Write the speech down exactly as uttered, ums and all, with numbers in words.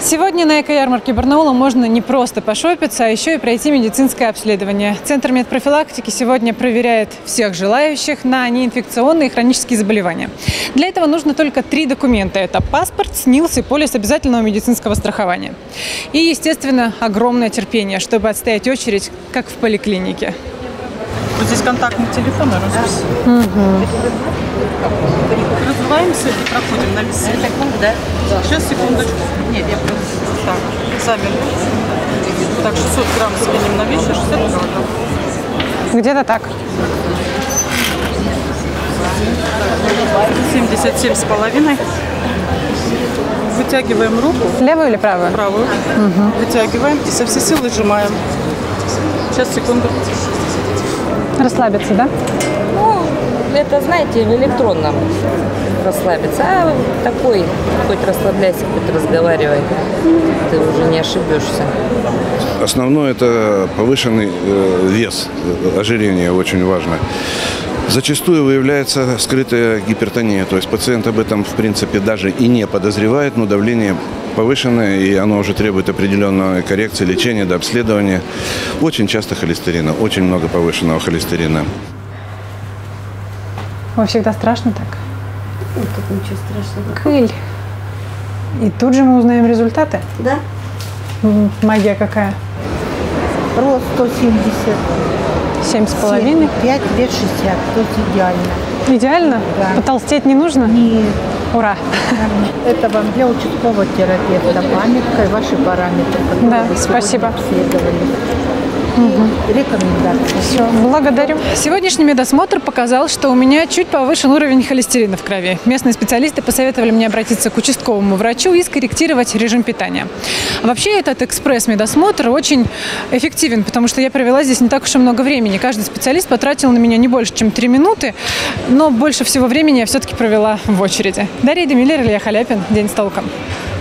Сегодня на эко-ярмарке Барнаула можно не просто пошопиться, а еще и пройти медицинское обследование. Центр медпрофилактики сегодня проверяет всех желающих на неинфекционные и хронические заболевания. Для этого нужно только три документа. Это паспорт, СНИЛС и полис обязательного медицинского страхования. И, естественно, огромное терпение, чтобы отстоять очередь, как в поликлинике. Вот здесь контактный телефон, распись. Угу. Развиваемся и проходим на веселье. Да? Сейчас, секундочку. Нет, я просто так, сами. Так, шестьсот грамм скинем на вещи, шестьдесят грамм. Где-то так. семьдесят семь с половиной. Вытягиваем руку. Левую или правую? Правую. Угу. Вытягиваем и со всей силы сжимаем. Сейчас, секунду. Расслабиться, да? Ну, это, знаете, в электронном расслабиться. А такой, хоть расслабляйся, хоть разговаривай, ты уже не ошибешься. Основное – это повышенный э, вес, ожирение очень важно. Зачастую выявляется скрытая гипертония, то есть пациент об этом, в принципе, даже и не подозревает, но давление повышенное, и оно уже требует определенной коррекции, лечения, до обследования. Очень часто холестерина, очень много повышенного холестерина. Вам всегда страшно так? Ну, тут ничего страшного. Кыль. И тут же мы узнаем результаты? Да? М, Магия какая? Рост сто семьдесят. Семь с половиной? пять, вес шестьдесят. То есть идеально. Идеально? Да. Потолстеть не нужно? Нет. Ура! Это вам для участкового терапевта памятка и ваши параметры, которые Да, вы спасибо. обследовали. И рекомендации. Все, благодарю. Сегодняшний медосмотр показал, что у меня чуть повышен уровень холестерина в крови. Местные специалисты посоветовали мне обратиться к участковому врачу и скорректировать режим питания. Вообще этот экспресс-медосмотр очень эффективен, потому что я провела здесь не так уж и много времени. Каждый специалист потратил на меня не больше, чем три минуты, но больше всего времени я все-таки провела в очереди. Дарья Демиллер, Илья Халяпин. День с толком.